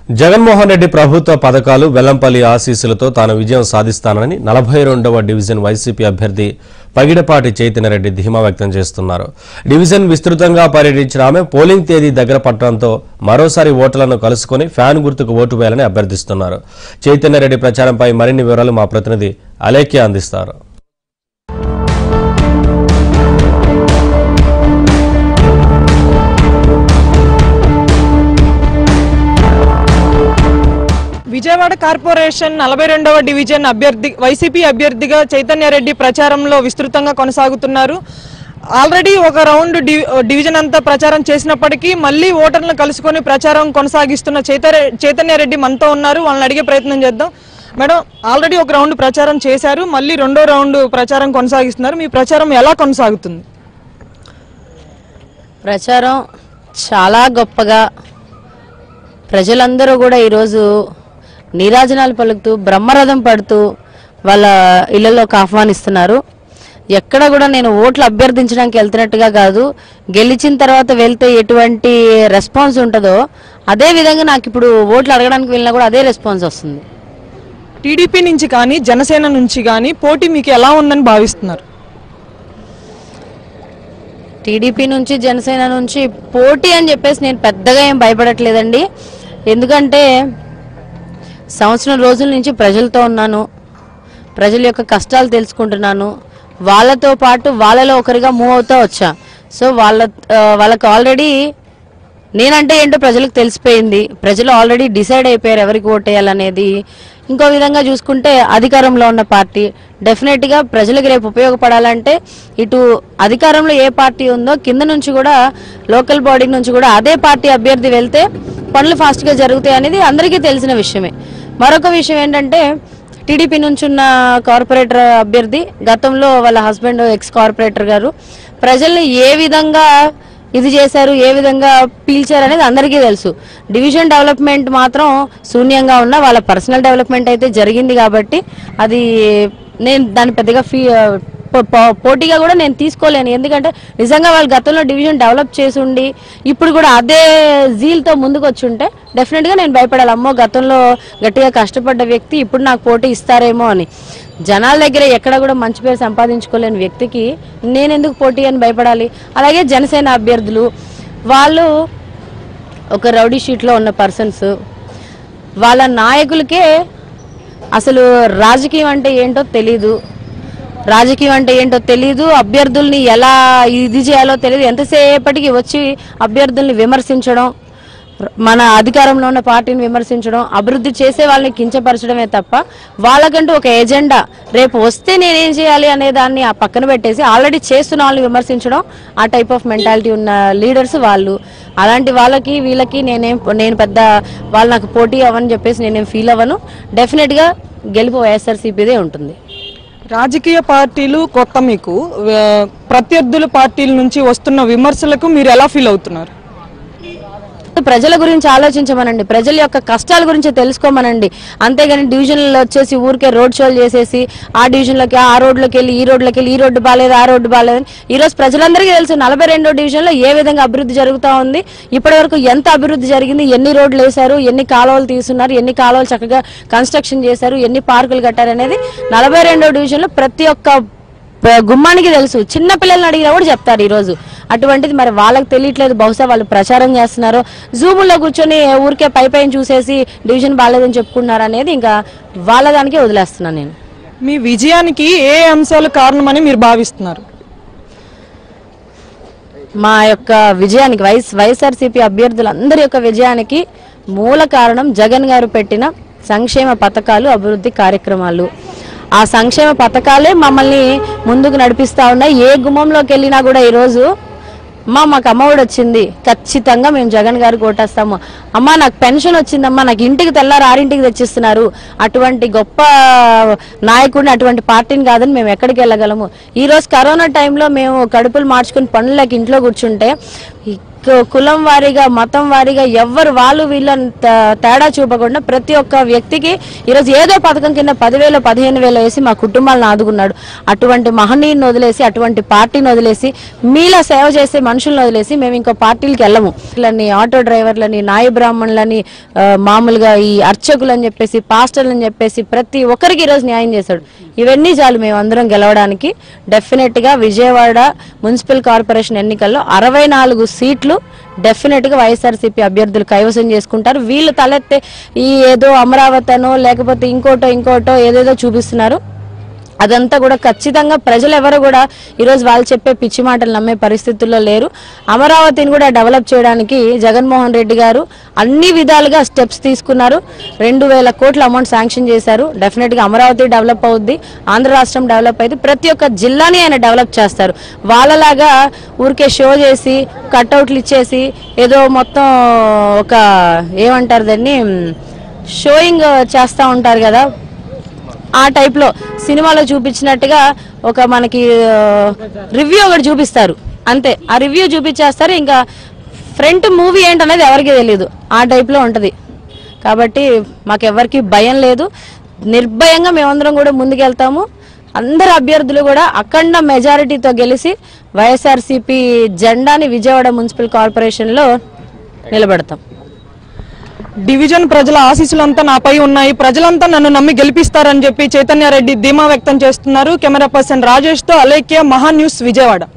జగన్మోహన్ రెడ్డి ప్రభుత్వ పథకాలు వెల్లంపల్లి ఆశీస్సులతో తాను విజయం సాధిస్తానని 42వ డివిజన్ వైసీపీ అభ్యర్థి పగిడపాటి చైతన్యరెడ్డి ధీమా వ్యక్తం చేస్తున్నారు. డివిజన్ విస్తృతంగా పర్యటించిన ఆమె పోలింగ్ తేదీ దగ్గర పట్టడంతో మరోసారి ఓటర్లను కలుసుకుని ఫ్యాన్ గుర్తుకు ఓటు వేయాలని అభ్యర్థిస్తున్నారు. చైతన్యరెడ్డి ప్రచారంపై మరిన్ని వివరాలు మా ప్రతినిధి అలేఖ్య అందిస్తారు. విజయవాడ కార్పొరేషన్ 42వ డివిజన్ వైసీపీ అభ్యర్థిగా చైతన్యరెడ్డి ప్రచారంలో విస్తృతంగా కొనసాగుతున్నారు. ఆల్రెడీ ఒక రౌండ్ డివిజన్ అంతా ప్రచారం చేసినప్పటికీ మళ్ళీ ఓటర్లను కలుసుకొని ప్రచారం కొనసాగిస్తున్న చైతన్యరెడ్డి మనతో ఉన్నారు. వాళ్ళని అడిగే ప్రయత్నం చేద్దాం. మేడం, ఆల్రెడీ ఒక రౌండ్ ప్రచారం చేశారు, మళ్ళీ రెండో రౌండ్ ప్రచారం కొనసాగిస్తున్నారు. మీ ప్రచారం ఎలా కొనసాగుతుంది? ప్రచారం చాలా గొప్పగా ప్రజలందరూ కూడా ఈరోజు నీరాజనాలు పలుకుతూ బ్రహ్మరథం పడుతూ వాళ్ళ ఇళ్లలోకి ఆహ్వానిస్తున్నారు. ఎక్కడ కూడా నేను ఓట్లు అభ్యర్థించడానికి వెళ్తున్నట్టుగా కాదు, గెలిచిన తర్వాత వెళ్తే ఎటువంటి రెస్పాన్స్ ఉంటుందో అదే విధంగా నాకు ఇప్పుడు ఓట్లు అడగడానికి వెళ్ళినా కూడా అదే రెస్పాన్స్ వస్తుంది. టీడీపీ నుంచి కానీ జనసేన నుంచి కానీ పోటీ మీకు ఎలా ఉందని భావిస్తున్నారు? టీడీపీ నుంచి జనసేన నుంచి పోటీ అని చెప్పేసి నేను పెద్దగా ఏం భయపడట్లేదండి. ఎందుకంటే సంవత్సరం రోజుల నుంచి ప్రజలతో ఉన్నాను, ప్రజల యొక్క కష్టాలు తెలుసుకుంటున్నాను, వాళ్ళతో పాటు వాళ్ళలో ఒకరిగా మూవ్ అవుతూ వచ్చా. సో వాళ్ళకి ఆల్రెడీ నేనంటే ఏంటో ప్రజలకు తెలిసిపోయింది. ప్రజలు ఆల్రెడీ డిసైడ్ అయిపోయారు ఎవరికి ఓటేయాలనేది. ఇంకో విధంగా చూసుకుంటే అధికారంలో ఉన్న పార్టీ డెఫినెట్గా ప్రజలకు రేపు ఉపయోగపడాలంటే ఇటు అధికారంలో ఏ పార్టీ ఉందో కింద నుంచి కూడా లోకల్ బాడీ నుంచి కూడా అదే పార్టీ అభ్యర్థి వెళ్తే పనులు ఫాస్ట్గా జరుగుతాయి అనేది అందరికీ తెలిసిన విషయమే. మరొక విషయం ఏంటంటే టీడీపీ నుంచి ఉన్న కార్పొరేటర్ అభ్యర్థి గతంలో వాళ్ళ హస్బెండ్ ఎక్స్ కార్పొరేటర్ గారు ప్రజల్ని ఏ విధంగా ఇది చేశారు, ఏ విధంగా పీల్చారు అనేది అందరికీ తెలుసు. డివిజన్ డెవలప్మెంట్ మాత్రం శూన్యంగా ఉన్న వాళ్ళ పర్సనల్ డెవలప్మెంట్ అయితే జరిగింది కాబట్టి అది నేను దాన్ని పెద్దగా పోటీగా కూడా నేను తీసుకోలేను. ఎందుకంటే నిజంగా వాళ్ళు గతంలో డివిజన్ డెవలప్ చేసి ఉండి ఇప్పుడు కూడా అదే జీల్తో ముందుకు వచ్చి ఉంటే డెఫినెట్గా నేను భయపడాలి. అమ్మో, గతంలో గట్టిగా కష్టపడ్డ వ్యక్తి ఇప్పుడు నాకు పోటీ ఇస్తారేమో అని. జనాల దగ్గర ఎక్కడ కూడా మంచి పేరు సంపాదించుకోలేని వ్యక్తికి నేను ఎందుకు పోటీ అని భయపడాలి? అలాగే జనసేన అభ్యర్థులు వాళ్ళు ఒక రౌడీ షీట్లో ఉన్న పర్సన్స్, వాళ్ళ నాయకులకే అసలు రాజకీయం అంటే ఏంటో తెలీదు, అభ్యర్థుల్ని ఎలా ఇది చేయాలో తెలియదు. ఎంతసేపటికి వచ్చి అభ్యర్థుల్ని విమర్శించడం, మన అధికారంలో ఉన్న పార్టీని విమర్శించడం, అభివృద్ధి చేసే వాళ్ళని కించపరచడమే తప్ప వాళ్ళకంటూ ఒక ఎజెండా రేపు వస్తే నేనేం చేయాలి అనే దాన్ని ఆ పక్కన పెట్టేసి ఆల్రెడీ చేస్తున్న వాళ్ళని విమర్శించడం, ఆ టైప్ ఆఫ్ మెంటాలిటీ ఉన్న లీడర్స్ వాళ్ళు. అలాంటి వాళ్ళకి వీళ్ళకి నేను పెద్ద వాళ్ళు నాకు పోటీ అవ్వని చెప్పేసి నేనేం ఫీల్ అవ్వను. డెఫినెట్గా గెలుపు వైఎస్ఆర్సీపీదే ఉంటుంది. రాజకీయ పార్టీలు కొత్త, మీకు ప్రత్యర్థుల పార్టీల నుంచి వస్తున్న విమర్శలకు మీరు ఎలా ఫీల్ అవుతున్నారు? ప్రజల గురించి ఆలోచించమనండి, ప్రజల యొక్క కష్టాల గురించి తెలుసుకోమనండి. అంతేగాని డివిజన్లో వచ్చేసి ఊరికే రోడ్ షోలు చేసేసి ఆ డివిజన్లోకి ఆ రోడ్లోకి వెళ్ళి ఈ రోడ్లోకి వెళ్ళి ఈ రోడ్డు బాగాలేదు ఆ రోడ్డు బాగాలేదని ఈరోజు ప్రజలందరికీ తెలుసు 42వ డివిజన్లో ఏ విధంగా అభివృద్ధి జరుగుతూ ఉంది, ఇప్పటి వరకు ఎంత అభివృద్ధి జరిగింది, ఎన్ని రోడ్లు వేశారు, ఎన్ని కాలువలు తీసుకున్నారు, ఎన్ని కాలువలు చక్కగా కన్స్ట్రక్షన్ చేశారు, ఎన్ని పార్కులు కట్టారు అనేది 42వ డివిజన్లో ప్రతి ఒక్క గుమ్మానికి తెలుసు. చిన్న పిల్లల్ని అడిగినా కూడా చెప్తారు ఈరోజు. అటువంటిది మరి వాళ్ళకి తెలియట్లేదు, బహుశా వాళ్ళు ప్రచారం చేస్తున్నారు, జూముల్లో కూర్చొని ఊరికే పైపైన చూసేసి డివిజన్ బాగాలేదని చెప్పుకున్నారు అనేది ఇంకా వాళ్ళ దానికే వదిలేస్తున్నాను నేను. మీ విజయానికి ఏ అంశాలు కారణమని మీరు భావిస్తున్నారు? మా యొక్క విజయానికి వైఎస్ఆర్సీపీ అభ్యర్థులందరి యొక్క విజయానికి మూల కారణం జగన్ గారు పెట్టిన సంక్షేమ పథకాలు, అభివృద్ధి కార్యక్రమాలు. ఆ సంక్షేమ పథకాలే మమ్మల్ని ముందుకు నడిపిస్తూ ఉన్నాయి. ఏ గుమ్మంలోకి వెళ్ళినా కూడా ఈరోజు మాకు అమ్మఒడి వచ్చింది, ఖచ్చితంగా మేము జగన్ గారికి ఓటేస్తాము, అమ్మ నాకు పెన్షన్ వచ్చిందమ్మా, నాకు ఇంటికి తెల్లారు 6ంటికి తెచ్చిస్తున్నారు. అటువంటి గొప్ప నాయకుడిని, అటువంటి పార్టీని కాదని మేము ఎక్కడికి వెళ్ళగలము? ఈరోజు కరోనా టైంలో మేము కడుపులు మార్చుకుని పనులకి ఇంట్లో కూర్చుంటే కులం వారీగా మతం వారీగా ఎవరు వాళ్ళు వీళ్ళని తేడా చూపకుండా ప్రతి ఒక్క వ్యక్తికి ఈరోజు ఏదో పథకం కింద 10,000 15,000 వేసి మా కుటుంబాలను ఆదుకున్నాడు. అటువంటి మహనీయుని వదిలేసి, అటువంటి పార్టీని వదిలేసి, మీలా సేవ చేసే మనుషులను వదిలేసి మేము ఇంకో పార్టీలకు వెళ్ళము. ఇలాని ఆటో డ్రైవర్లని, నాయ బ్రాహ్మణులని, మామూలుగా ఈ అర్చకులని చెప్పేసి, పాస్టర్లని చెప్పేసి ప్రతి ఒక్కరికి ఈరోజు న్యాయం చేశాడు. ఇవన్నీ చాలు మేము అందరం గెలవడానికి. డెఫినెట్ గా విజయవాడ మున్సిపల్ కార్పొరేషన్ ఎన్నికల్లో 64 సీట్లు డెఫినెట్ గా వైఎస్ఆర్సీపీ అభ్యర్థులు కైవసం చేసుకుంటారు. వీళ్ళు తలెత్తే ఈ ఏదో అమరావతినో లేకపోతే ఇంకోటో ఏదేదో చూపిస్తున్నారు. అదంతా కూడా ఖచ్చితంగా ప్రజలు ఎవరు కూడా ఈరోజు వాళ్ళు చెప్పే పిచ్చి మాటలు నమ్మే పరిస్థితుల్లో లేరు. అమరావతిని కూడా డెవలప్ చేయడానికి జగన్మోహన్ రెడ్డి గారు అన్ని విధాలుగా స్టెప్స్ తీసుకున్నారు. 2,000 కోట్ల అమౌంట్ శాంక్షన్ చేశారు. డెఫినెట్ గా అమరావతి డెవలప్ అవుద్ది, ఆంధ్ర రాష్ట్రం డెవలప్ అయితే ప్రతి ఒక్క జిల్లాని ఆయన డెవలప్ చేస్తారు. వాళ్ళలాగా ఊరికే షో చేసి కట్అవుట్లు ఇచ్చేసి ఏదో మొత్తం ఒక ఏమంటారు దాన్ని షోయింగ్ చేస్తూ ఉంటారు కదా, ఆ టైప్లో సినిమాలో చూపించినట్టుగా ఒక మనకి రివ్యూ ఒకటి చూపిస్తారు అంతే. ఆ రివ్యూ చూపించేస్తారు, ఇంకా ఫ్రంట్ మూవీ ఏంటనేది ఎవరికి తెలియదు. ఆ టైప్లో ఉంటుంది. కాబట్టి మాకెవరికి భయం లేదు, నిర్భయంగా మేమందరం కూడా ముందుకెళ్తాము. అందరు అభ్యర్థులు కూడా అఖండ మెజారిటీతో గెలిచి వైఎస్ఆర్సీపీ జెండాని విజయవాడ మున్సిపల్ కార్పొరేషన్లో నిలబెడతాం. డివిజన్ ప్రజల ఆశీస్సులంతా నాపై ఉన్నాయి, ప్రజలంతా నన్ను నమ్మి గెలిపిస్తారని చెప్పి చైతన్యారెడ్డి ధీమా వ్యక్తం చేస్తున్నారు. కెమెరా పర్సన్ రాజేష్ తో అలేఖ్య, మహా న్యూస్, విజయవాడ.